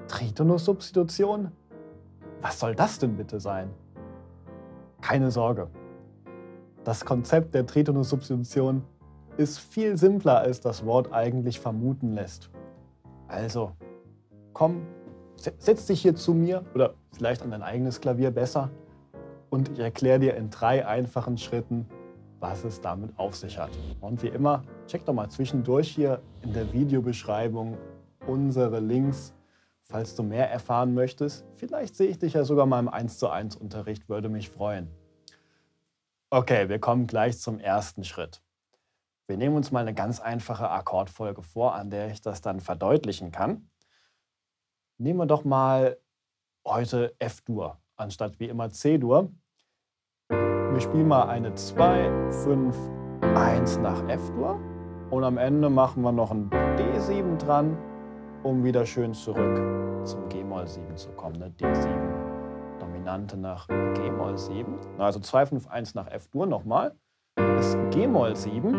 Tritonussubstitution? Was soll das denn bitte sein? Keine Sorge. Das Konzept der Tritonussubstitution ist viel simpler, als das Wort eigentlich vermuten lässt. Also, komm, setz dich hier zu mir oder vielleicht an dein eigenes Klavier besser und ich erkläre dir in 3 einfachen Schritten, was es damit auf sich hat. Und wie immer, check doch mal zwischendurch hier in der Videobeschreibung unsere Links, falls du mehr erfahren möchtest. Vielleicht sehe ich dich ja sogar mal im 1:1 Unterricht, würde mich freuen. Okay, wir kommen gleich zum ersten Schritt. Wir nehmen uns mal eine ganz einfache Akkordfolge vor, an der ich das dann verdeutlichen kann. Nehmen wir doch mal heute F-Dur, anstatt wie immer C-Dur. Wir spielen mal eine 2, 5, 1 nach F-Dur und am Ende machen wir noch ein D7 dran, um wieder schön zurück zum G-Moll-7 zu kommen. Ne? D7, Dominante nach G-Moll-7. Also 2, 5, 1 nach F-Dur nochmal. Das G-Moll-7.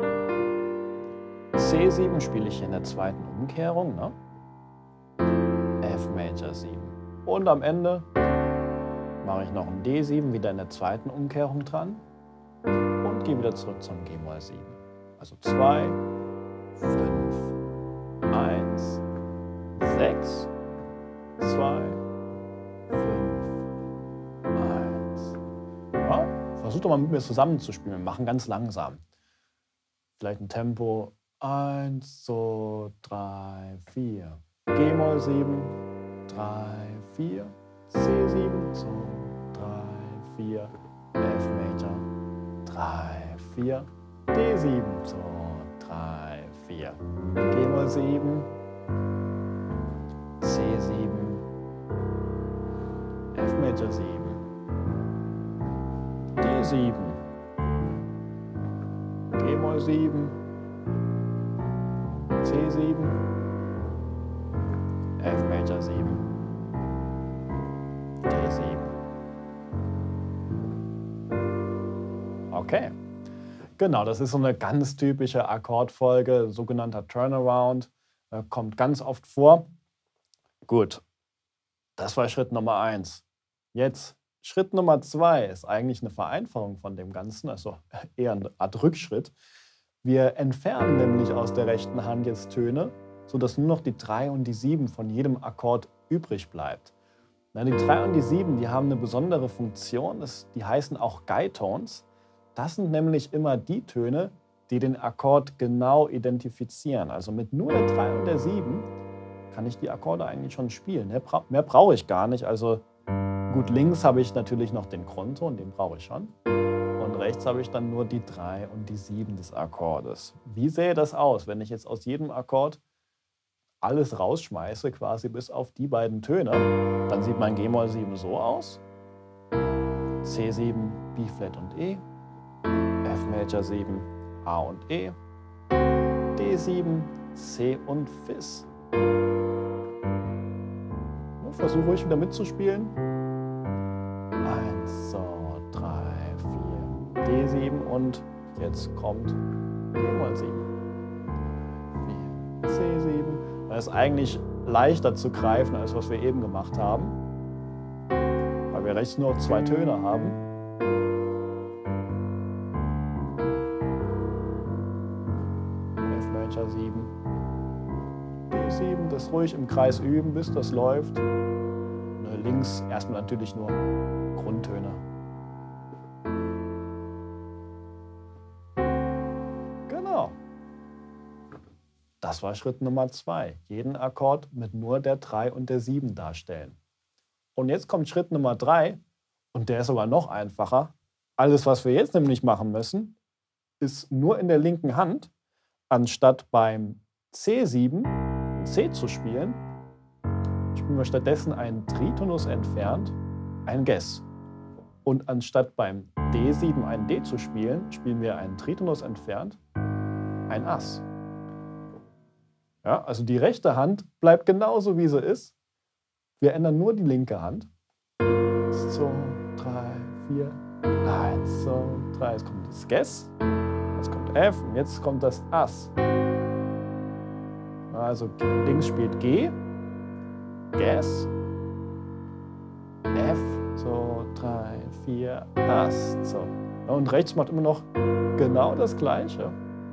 C7 spiele ich hier in der zweiten Umkehrung. Ne? F-Major 7. Und am Ende mache ich noch ein D7 wieder in der zweiten Umkehrung dran und gehe wieder zurück zum G-Moll 7. Also 2, 5, 1, 6, 2, 5, 1. Ja, versuch doch mal mit mir zusammenzuspielen. Wir machen ganz langsam. Vielleicht ein Tempo 1, 2, 3, 4. G-Moll 7, 3, 4. C7, 2, 3, 4, F Major, 3, 4, D7, 2, 3, 4, G-Moll 7, C7, F Major 7, D7, G-Moll 7, C7, F Major 7. D7. Okay, genau, das ist so eine ganz typische Akkordfolge, sogenannter Turnaround, kommt ganz oft vor. Gut, das war Schritt Nummer 1. Jetzt Schritt Nummer 2 ist eigentlich eine Vereinfachung von dem Ganzen, also eher eine Art Rückschritt. Wir entfernen nämlich aus der rechten Hand jetzt Töne, sodass nur noch die 3 und die 7 von jedem Akkord übrig bleibt. Na, die 3 und die 7, die haben eine besondere Funktion, die heißen auch Guide-Tones. Das sind nämlich immer die Töne, die den Akkord genau identifizieren. Also mit nur der 3 und der 7 kann ich die Akkorde eigentlich schon spielen. Mehr brauche ich gar nicht. Also gut, links habe ich natürlich noch den Grundton, den brauche ich schon. Und rechts habe ich dann nur die 3 und die 7 des Akkordes. Wie sähe das aus, wenn ich jetzt aus jedem Akkord alles rausschmeiße, quasi bis auf die beiden Töne? Dann sieht mein G-Moll 7 so aus. C7, B-Flat und E. F Major 7, A und E. D7, C und Fis. Versuche ruhig wieder mitzuspielen. 1, 2, 3, 4. D7 und jetzt kommt G-Moll 7. 4, C7. Das ist eigentlich leichter zu greifen, als was wir eben gemacht haben, weil wir rechts nur 2 Töne haben. F Major 7, D7, das ruhig im Kreis üben, bis das läuft. Links erstmal natürlich nur Grundtöne. Genau. Das war Schritt Nummer 2. Jeden Akkord mit nur der 3 und der 7 darstellen. Und jetzt kommt Schritt Nummer 3 und der ist sogar noch einfacher. Alles, was wir jetzt nämlich machen müssen, ist nur in der linken Hand, anstatt beim C7 C zu spielen, spielen wir stattdessen einen Tritonus entfernt, ein Ges. Und anstatt beim D7 ein D zu spielen, spielen wir einen Tritonus entfernt, ein Ass. Ja, also die rechte Hand bleibt genauso, wie sie ist. Wir ändern nur die linke Hand. 1, 2, 3, 4. 1, 2, 3. Jetzt kommt das Ges. Jetzt kommt F und jetzt kommt das Ass. Also links spielt G, Ges, F, so 3, 4, Ast. So. Und rechts macht immer noch genau das Gleiche.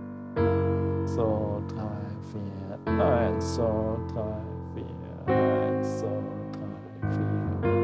So, 3, 4, 1, so, 3, 4, 1, so, 3, 4.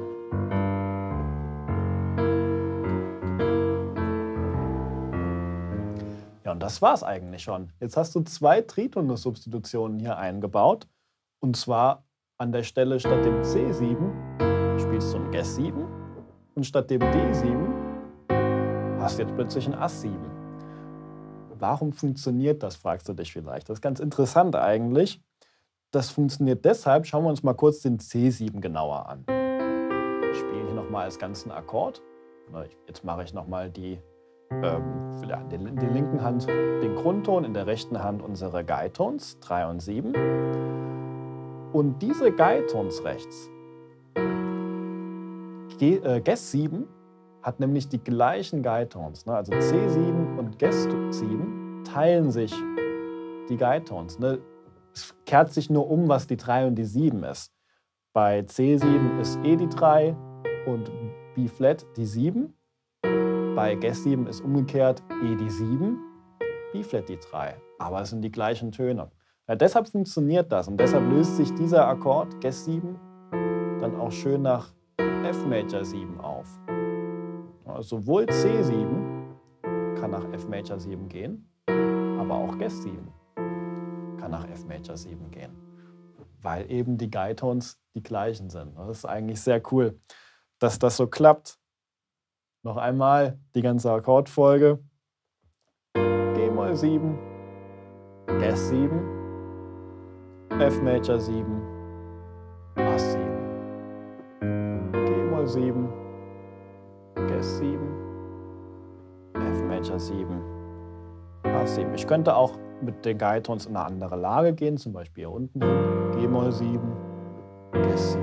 Ja, und das war's eigentlich schon. Jetzt hast du 2 Tritonus-Substitutionen hier eingebaut. Und zwar an der Stelle statt dem C7 spielst du ein Ges7 und statt dem D7 hast du jetzt plötzlich ein Ass7. Warum funktioniert das, fragst du dich vielleicht. Das ist ganz interessant eigentlich. Das funktioniert deshalb, schauen wir uns mal kurz den C7 genauer an. Ich spiele hier nochmal als ganzen Akkord. Jetzt mache ich nochmal in der linken Hand den Grundton, in der rechten Hand unsere Geitons, 3 und 7. Und diese Geitons rechts, Ges7, hat nämlich die gleichen Geitons. Ne? Also C7 und Ges7 teilen sich die Geitons. Ne? Es kehrt sich nur um, was die 3 und die 7 ist. Bei C7 ist E die 3 und B-Flat die 7. Bei Ges7 ist umgekehrt E die 7, B-Flat die 3. Aber es sind die gleichen Töne. Ja, deshalb funktioniert das und deshalb löst sich dieser Akkord Ges7 dann auch schön nach F Major 7 auf. Also sowohl C7 kann nach F Major 7 gehen, aber auch Ges7 kann nach F Major 7 gehen, weil eben die Geitons die gleichen sind. Das ist eigentlich sehr cool, dass das so klappt. Noch einmal die ganze Akkordfolge. G-Moll 7, Ges7, F Major 7, Ass 7. G-Moll 7, Ges7, F Major 7, Ass 7. Ich könnte auch mit den Geitons in eine andere Lage gehen, zum Beispiel hier unten. G-Moll 7, Ges7,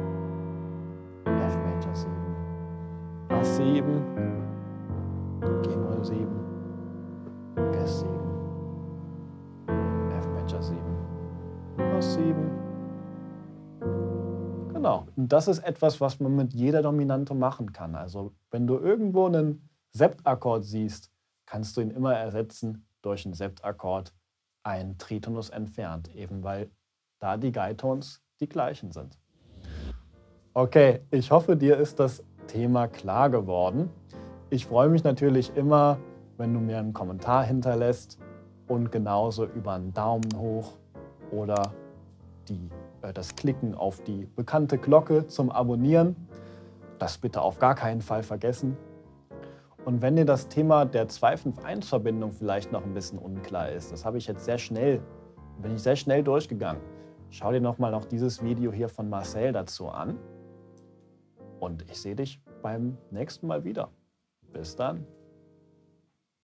F Major 7, Ass 7, G-Moll 7, Ges7, F Major 7, Ass 7. Genau. Und das ist etwas, was man mit jeder Dominante machen kann. Also wenn du irgendwo einen Septakkord siehst, kannst du ihn immer ersetzen durch einen Septakkord, ein Tritonus entfernt, eben weil da die Geitons die gleichen sind. Okay, ich hoffe, dir ist das Thema klar geworden. Ich freue mich natürlich immer, wenn du mir einen Kommentar hinterlässt und genauso über einen Daumen hoch oder das Klicken auf die bekannte Glocke zum Abonnieren. Das bitte auf gar keinen Fall vergessen. Und wenn dir das Thema der 2-5-1-Verbindung vielleicht noch ein bisschen unklar ist, das habe ich jetzt bin ich sehr schnell durchgegangen. Schau dir nochmal noch dieses Video hier von Marcel dazu an. Und ich sehe dich beim nächsten Mal wieder. Bis dann.